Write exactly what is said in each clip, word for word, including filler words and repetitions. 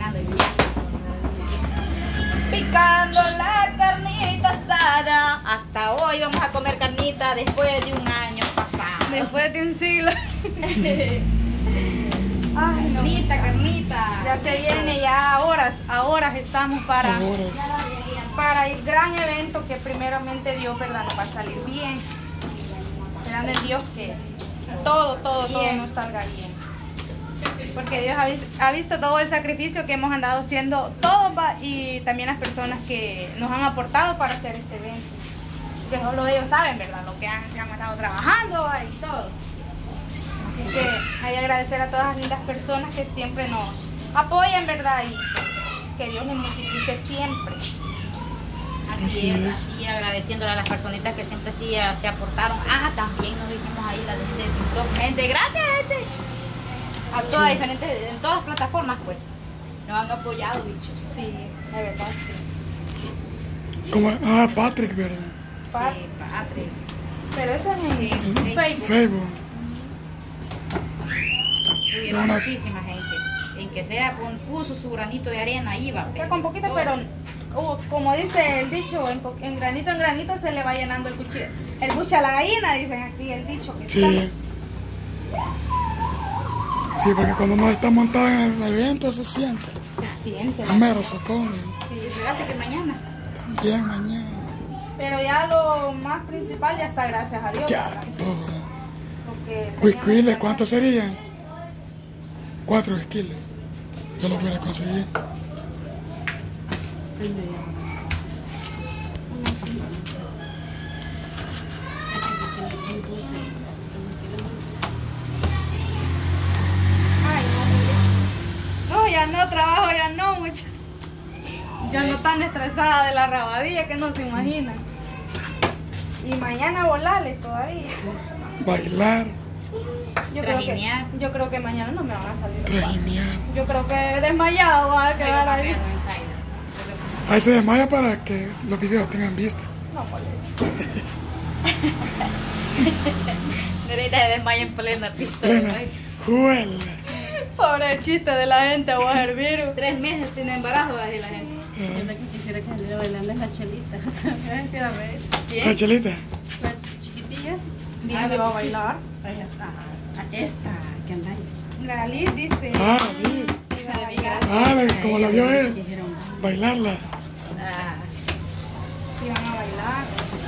cocinando y ya. Picando la carnita asada. Hasta hoy vamos a comer carnita después de un año pasado. Después de un siglo. Ay, no, carnita, carnita. Ya se viene, ya a horas, a horas estamos para, para el gran evento que primeramente Dios, ¿verdad? Nos va a salir bien. Esperando en Dios que todo, todo, todo nos salga bien. Porque Dios ha, vis ha visto todo el sacrificio que hemos andado haciendo todos, ¿va? Y también las personas que nos han aportado para hacer este evento. Que solo ellos saben, ¿verdad? Lo que han, se han estado trabajando, ¿va? Y todo. Así que hay que agradecer a todas las lindas personas que siempre nos apoyan, ¿verdad? Y que Dios les multiplique siempre. Así es, así agradeciéndole a las personitas que siempre sí se aportaron. Ah, también nos dijimos ahí la gente de TikTok. Gente, gracias, gente. A todas sí. Diferentes, en todas las plataformas, pues. Nos han apoyado, bichos. Sí, de verdad, sí. Como, ah, Patrick, ¿verdad? Pat sí, Patrick. Pero eso es en, sí, en sí. Facebook. Facebook. Tuvieron una... muchísima gente. En que sea, puso su granito de arena, iba. O sea, con poquito, pero uh, como dice el dicho, en, en granito en granito se le va llenando el cuchillo. El buche a la gallina, dicen aquí el dicho. Que sí. Está. Sí, porque cuando no está montado en el evento se siente. Se siente. Primero se come. Sí, fíjate que mañana. También mañana. Pero ya lo más principal ya está, gracias a Dios. Ya, ¿verdad? todo. Huiquiles, ¿cuántos serían? Cuatro esquiles. Yo los voy a conseguir. Ay, no, no, ya no, trabajo ya no mucho. Ya no tan estresada de la rabadilla que no se imaginan. Y mañana volarles todavía. Bailar. Yo creo, que, yo creo que mañana no me van a salir los pasos. Yo creo que desmayado va a quedar ahí. Ahí se desmaya para que los videos tengan vista. No molesta. Nerita se desmaya en plena pista. Juela. Pobre chiste de la gente, voy a hervir. Tres meses tiene embarazo, va a decir la gente. Uh. Yo que quisiera que le bailando es la chelita. ¿Quién? ¿La chelita? La chiquitilla. Ah, le va a bailar. Ahí está. Esta, que anda ahí. La Liz dice. Ah, Liz. Ah, la, como la vio él. Bailarla. Ah. Sí, van a bailar.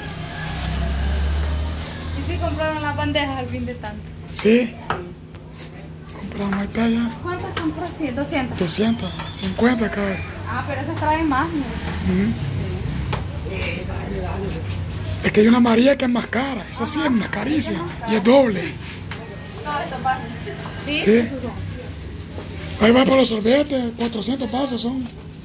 ¿Y si compraron las bandejas al fin de tanto? Sí. Sí. Compramos, ahí está ya. ¿Cuántas compró? Sí, doscientas. doscientas cincuenta cada. Ah, pero esas traen más, ¿no? Uh-huh. Sí. Es que hay una María que es más cara. Esa sí es más carísima. Y es doble. No, esto pasa. Sí. Sí. Ahí va para los sorbetes, cuatrocientos pesos son.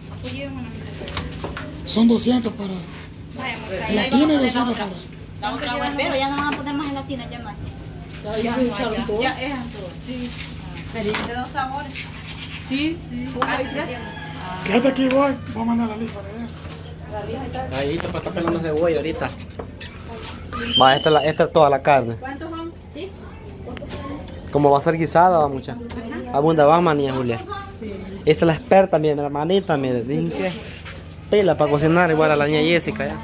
Son doscientos para. La tina y doscientos para. La otra web, pero ya no van a poner más gelatina, ya no hay. Ya, ya, ya, ya es todo. Sí. Pero de dos sabores. Sí, sí. Quédate aquí, voy. Voy a mandar la lista para allá. Ahí está para estar pelando cebolla ahorita. Va, esta es, la, esta es toda la carne. ¿Cuántos son? Sí. Como va a ser guisada, va mucha. Abunda va, manía, Julia. Sí. Esta es la experta, mi hermanita, me dicen que pela para cocinar igual a la niña Jessica. ¿Ya?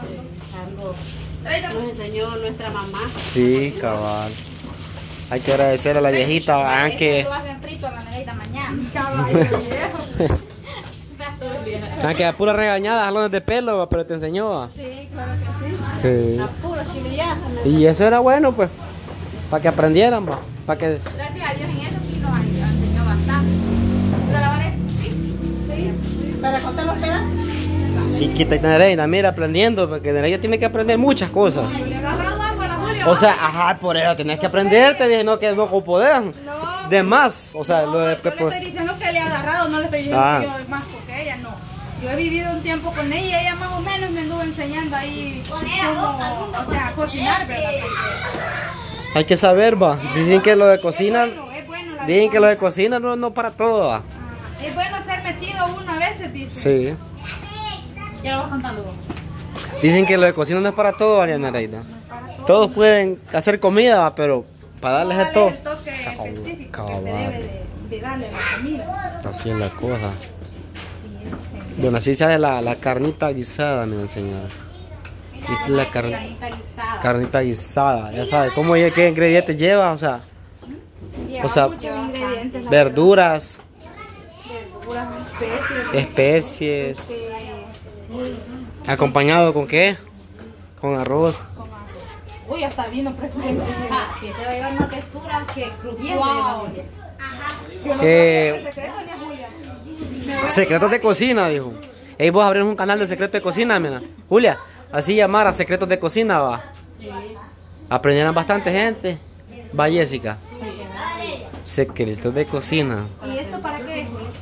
Nos enseñó nuestra mamá. Sí, cabal. Hay que agradecer a la viejita, aunque... Lo hacen frito a la Nereida mañana. Aunque a pura regañada, jalones de pelo, pero te enseñó. Sí, claro que sí. Sí. A puro chilillazo. Y eso era bueno, pues, para que aprendieran, va. Para que... Gracias a Dios en eso sí nos enseñó bastante. ¿La lavaré? Sí. Sí. ¿Para contar los pedazos? Sí, quita Nereida, mira, aprendiendo, porque Nereida tiene que aprender muchas cosas. O sea, ajá, por eso tenés que aprender, te dije, no, que no poder. No, de más, o sea, no, lo de... yo le estoy diciendo que le ha agarrado, no le estoy diciendo ah. que yo más porque ella no. Yo he vivido un tiempo con ella y ella más o menos me anduvo enseñando ahí como, o sea, a cocinar, ¿verdad? Hay que saber, va. Dicen que lo de cocina, es bueno, es bueno dicen que lo de cocina no, no para todo, va. Es bueno ser metido uno a veces, dice. Sí. Ya lo vas contando vos. Dicen que lo de cocina no es para todo, Ariana Reina. Todos pueden hacer comida, pero para darles el toque. El toque específico que se debe de, de darle a la comida. Así es la cosa. Bueno, así se hace la, la carnita guisada, miren señora. Esta es la car Carnita guisada. carnita guisada, ya sabe, ¿cómo y qué ingredientes lleva? O sea, Lleva o sea, muchos ingredientes, la verduras, verdad. Verduras, especies. especies, este, acompañado con qué? Con arroz. con arroz. Uy, hasta vino, presidente. Ah, sí, este va a llevar una textura que crujiente. Wow. Julia. Yo no Eh, creo que secreto ni a Julia. Secretos de cocina, dijo. Ey, vos abrís un canal de secretos de cocina, mira. Julia, así llamar a secretos de cocina, va. Sí. Aprendieron bastante gente. Va, Jessica. Secretos de cocina. ¿Y esto para qué es, Julia?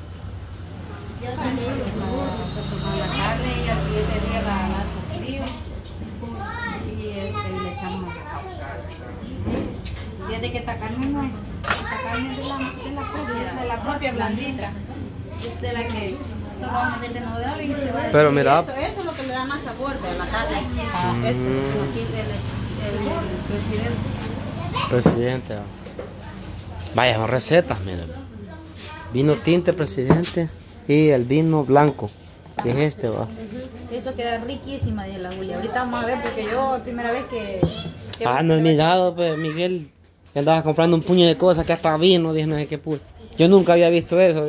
La carne y al siguiente día la, la sofrío y, este, y le echamos el cacao. Fíjate que esta carne no es, esta carne es de la, de la propia, De la propia blandita. es de la que solo vamos a meter de novedad y se va a Pero mira, esto, esto es lo que le da más sabor de la carne. Ah, este, aquí del el presidente. presidente. va. Vaya, son recetas, miren. Vino tinte, presidente. Y el vino blanco. Que es este, va. Eso queda riquísima, dice la Julia. Ahorita vamos a ver porque yo la primera vez que... que Ah, no he mirado, pues, Miguel. Que andaba comprando un puño de cosas que hasta vino, dije, no sé qué puto. Yo nunca había visto eso.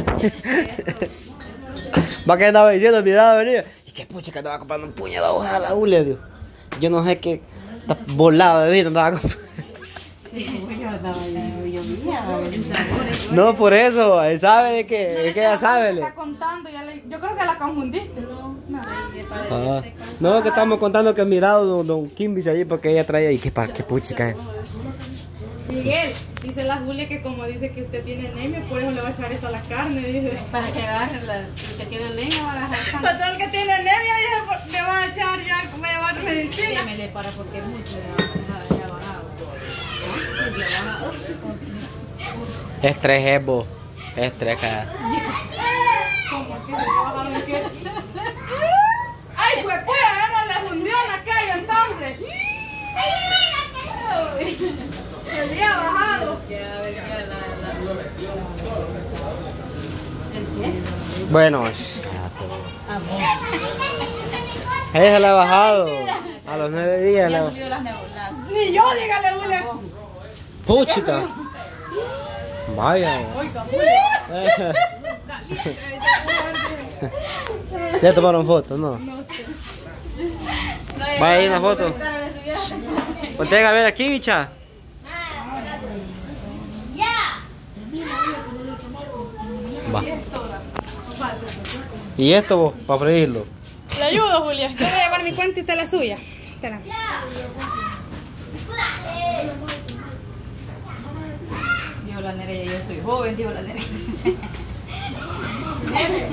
Va que andaba diciendo, miraba venir. Y qué pucha que andaba comprando un puño de hojas a la Julia, Dios. Yo no sé qué volado de vino andaba comprando. Sí, yo andaba yo, yo veía el sabor. No, por eso, él sabe de que, es que ella sabe. le- Está contando, ya le- yo creo que la confundiste. No, no, Ah, no, que estamos contando que mirado don, don Kimbis allí porque ella traía y que pa, qué puchica es. Miguel, dice la Julia que como dice que usted tiene anemia, por eso le va a echar eso a la carne, dice. Para que agarre la, el que tiene anemia va a agarrar sangre. Para todo el que tiene anemia, dice, le va a echar ya, va a llevar medicina. Démele para porque es mucho ya, ya, ya bajado. ¿Ah? Ya bajado. Estrés es vos, estrés cara. ¿Cómo que se le ha bajado el pie? ¡Ay, pues pues! Ya no le hundió en la calle entonces. Se había bajado. Ya, a ver, ya la, la, ¿el qué? Bueno, shh, Ah, ella se la ha bajado a los nueve días. ya La... subió las nebulas. Ni yo, dígale, Julia. Puchica. Vaya. Oiga, Julia. Ya tomaron fotos, ¿no? Vaya ahí una foto. Volteen a ver aquí, bicha. Va. ¿Y esto vos, para freírlo? Le ayudo, Julia. Yo voy a llevar mi cuenta y usted la suya. Espera. Dijo la nena, yo estoy joven, dijo la nena.